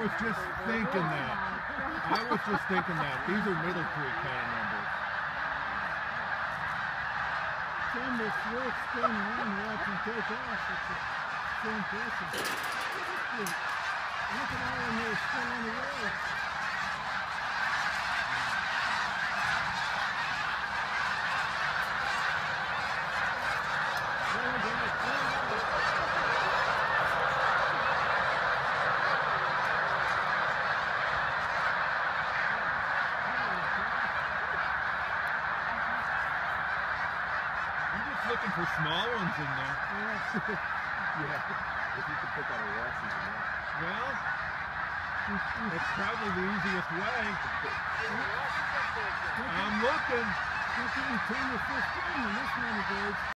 was just thinking that. I was just thinking that. These are Middle Creek kind of numbers. Tim, this work spin around, watch him take off. It's so impressive. Look at all of them still on the road. Looking for small ones in there. Yeah, if you could put that in Rossi's in there. Well, that's probably the easiest way. I'm looking. Look at 10 or 15 in this one of those.